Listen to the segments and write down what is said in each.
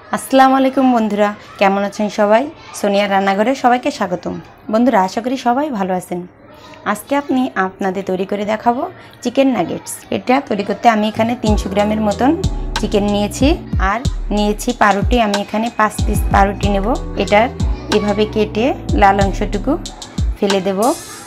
আসসালামু আলাইকুম বন্ধুরা, কেমন আছেন সবাই? সোনিয়া রান্নাঘরে সবাইকে স্বাগতম। বন্ধুরা, আশা করি সবাই ভালো আছেন। আজকে আপনাদের তৈরি করে দেখাবো চিকেন নাগেটস। এটা তৈরি করতে আমি এখানে 300 গ্রামের মতন চিকেন নিয়েছি আর নিয়েছি পাউরুটি। আমি এখানে 5 পিস পাউরুটি নেব। এটার এভাবে কেটে লাল অংশটুকু ফেলে দেব।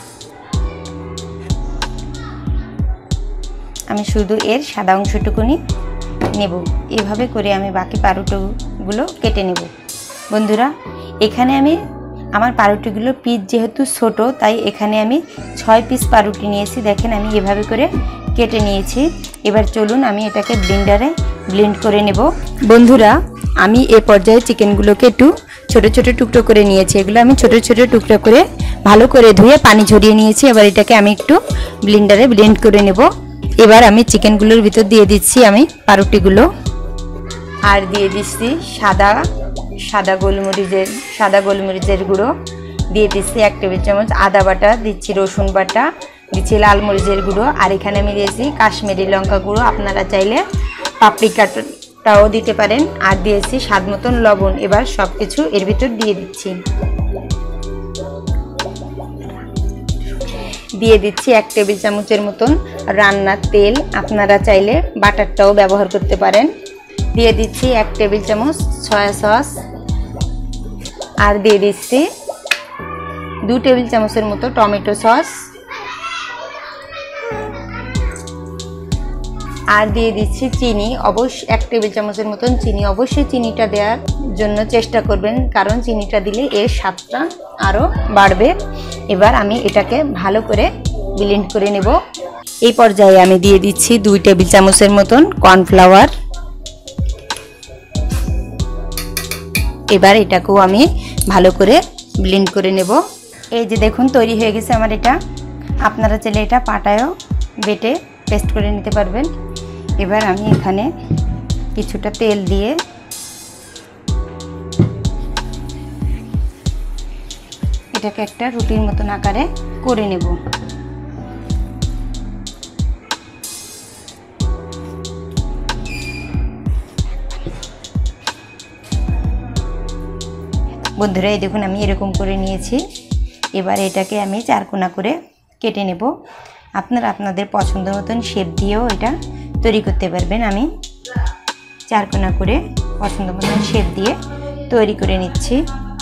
আমি শুধু এর সাদা অংশটুকুনি নেব। এভাবে করে আমি বাকি পাউরুটিগুলো কেটে নেব। বন্ধুরা, এখানে আমি আমার পাউরুটিগুলো পিস যেহেতু ছোট, তাই এখানে আমি 6 পিস পাউরুটি নিয়েছি। দেখেন আমি এভাবে করে কেটে নিয়েছি। এবার চলুন আমি এটাকে ব্লেন্ডারে ব্লেন্ড করে নেব। বন্ধুরা, আমি এ পর্যায়ে চিকেনগুলোকে একটু ছোট ছোট টুকরো করে নিয়েছি। এগুলো আমি ছোট ছোট টুকরো করে ভালো করে ধুয়ে পানি ঝরিয়ে নিয়েছি। এবার এটাকে আমি একটু ব্লেন্ডারে ব্লেন্ড করে নেব। এবার আমি চিকেনগুলোর ভিতর দিয়ে দিচ্ছি আমি পাউরুটিগুলো, আর দিয়ে দিচ্ছি সাদা গোলমরিচের গুঁড়ো, দিয়ে দিচ্ছি 1 টেবিল চামচ আদা বাটা, দিচ্ছি রসুন বাটা, দিচ্ছি লাল মরিচের গুঁড়ো, আর এখানে আমি দিয়েছি কাশ্মীরি লঙ্কা গুঁড়ো। আপনারা চাইলে পাপরিকাটাও দিতে পারেন। আর দিয়েছি স্বাদ মতন লবণ। এবার সব কিছু এর ভিতর দিয়ে দিচ্ছি। দিয়ে দিচ্ছি 1 টেবিল চামচের মতন রান্নার তেল। আপনারা চাইলে বাটারটাও ব্যবহার করতে পারেন। দিয়ে দিচ্ছি 1 টেবিল চামচ সয়া সস, আর দিয়ে দিচ্ছি 2 টেবিল চামচের মতো টমেটো সস, আর দিয়ে দিচ্ছি চিনি। অবশ্যই 1 টেবিল চামচের মতন চিনি। অবশ্যই চিনিটা দেওয়ার জন্য চেষ্টা করবেন, কারণ চিনিটা দিলে এর স্বাদটা আরও বাড়বে। এবার আমি এটাকে ভালো করে ব্লেন্ড করে নেব। এই পর্যায়ে আমি দিয়ে দিচ্ছি 2 টেবিল চামচের মতন কর্নফ্লাওয়ার। এবার এটাকেও আমি ভালো করে ব্লেন্ড করে নেব। এই যে দেখুন তৈরি হয়ে গেছে আমার এটা। আপনারা চাইলে এটা পাটায়ও বেটে পেস্ট করে নিতে পারবেন। এবার আমি এখানে কিছুটা তেল দিয়ে এটাকে একটা রুটির মতন আকারে করে নেব। বন্ধুরা, এই দেখুন আমি এরকম করে নিয়েছি। এবার এটাকে আমি 4 কোনা করে কেটে নেব। আপনারা আপনাদের পছন্দ মতন শেপ দিয়েও এটা তৈরি করতে পারবেন। আমি 4 কোনা করে পছন্দ মতন শেপ দিয়ে তৈরি করে নিচ্ছি।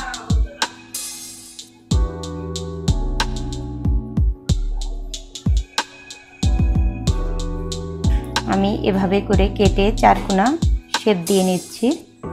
আমি এভাবে করে কেটে 4 কোনা শেপ দিয়ে নিচ্ছি।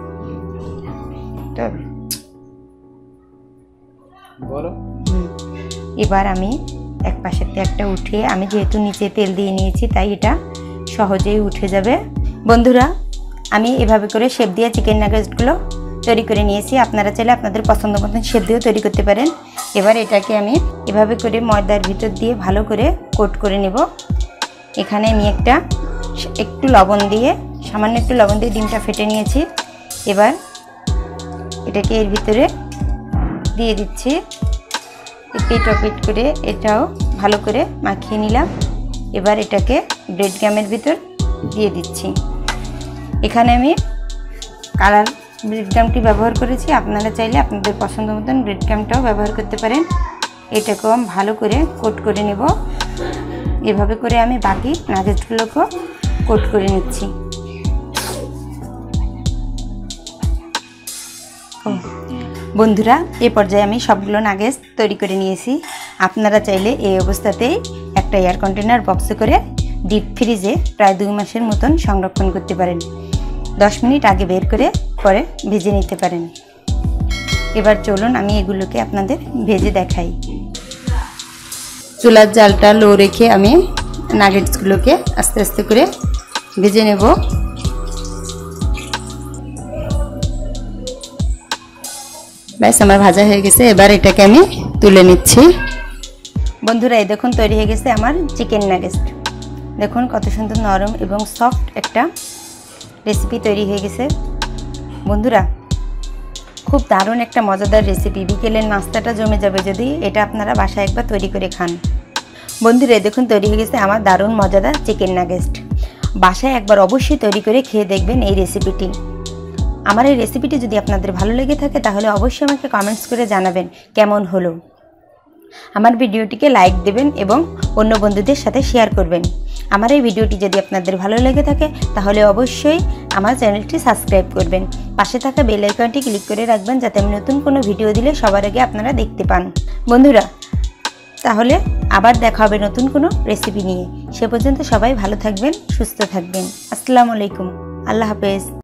এবার আমি এক পাশেতে একটা উঠিয়ে, আমি যেহেতু নিচে তেল দিয়ে নিয়েছি তাই এটা সহজেই উঠে যাবে। বন্ধুরা, আমি এভাবে করে শেপ দিয়ে চিকেন নাগেটসগুলো তৈরি করে নিয়েছি। আপনারা চাইলে আপনাদের পছন্দ মতন শেপ দিয়েও তৈরি করতে পারেন। এবার এটাকে আমি এভাবে করে ময়দার ভিতর দিয়ে ভালো করে কোট করে নেব। এখানে আমি একটু লবণ দিয়ে, সামান্য একটু লবণ দিয়ে ডিমটা ফেটে নিয়েছি। এবার এটাকে এর ভিতরে দিয়ে দিচ্ছি। পিট করে এটাও ভালো করে মাখিয়ে নিলাম। এবার এটাকে ব্রেড ক্রামের ভিতর দিয়ে দিচ্ছি। এখানে আমি কালার ব্রেড ক্রামটি ব্যবহার করেছি। আপনারা চাইলে আপনাদের পছন্দ মতন ব্রেড ক্রামটাও ব্যবহার করতে পারেন। এটাকেও আমি ভালো করে কোট করে নেব। এভাবে করে আমি বাকি নাগেটসগুলোকেও কোট করে নিচ্ছি। বন্ধুরা, এই পর্যায়ে আমি সবগুলো নাগেটস তৈরি করে নিয়েছি। আপনারা চাইলে এই অবস্থাতেই একটা এয়ার কন্টেনার বক্সে করে ডিপ ফ্রিজে প্রায় 2 মাসের মতন সংরক্ষণ করতে পারেন। 10 মিনিট আগে বের করে পরে ভেজে নিতে পারেন। এবার চলুন আমি এগুলোকে আপনাদের ভেজে দেখাই। চুলার জালটা লো রেখে আমি নাগেটসগুলোকে আস্তে আস্তে করে ভেজে নেব। ব্যাস, আমার ভাজা হয়ে গেছে। এবার এটাকে আমি তুলে নিচ্ছি। বন্ধুরা, এই দেখুন তৈরি হয়ে গেছে আমার চিকেন নাগেটস। দেখুন কত সুন্দর নরম এবং সফট একটা রেসিপি তৈরি হয়ে গেছে। বন্ধুরা, খুব দারুণ একটা মজাদার রেসিপি। বিকেলের নাস্তাটা জমে যাবে যদি এটা আপনারা বাসায় একবার তৈরি করে খান। বন্ধুরা, দেখুন তৈরি হয়ে গেছে আমার দারুণ মজাদার চিকেন নাগেটস। বাসায় একবার অবশ্যই তৈরি করে খেয়ে দেখবেন এই রেসিপিটি। আমার এই রেসিপিটি যদি আপনাদের ভালো লেগে থাকে তাহলে অবশ্যই আমাকে কমেন্টস করে জানাবেন কেমন হলো। আমার ভিডিওটিকে লাইক দেবেন এবং অন্য বন্ধুদের সাথে শেয়ার করবেন। আমার এই ভিডিওটি যদি আপনাদের ভালো লেগে থাকে তাহলে অবশ্যই আমার চ্যানেলটি সাবস্ক্রাইব করবেন। পাশে থাকা বেল আইকনটি ক্লিক করে রাখবেন যাতে আমি নতুন কোনো ভিডিও দিলে সবার আগে আপনারা দেখতে পান। বন্ধুরা, তাহলে আবার দেখা হবে নতুন কোনো রেসিপি নিয়ে। সে পর্যন্ত সবাই ভালো থাকবেন, সুস্থ থাকবেন। আসসালামু আলাইকুম, আল্লাহ হাফেজ।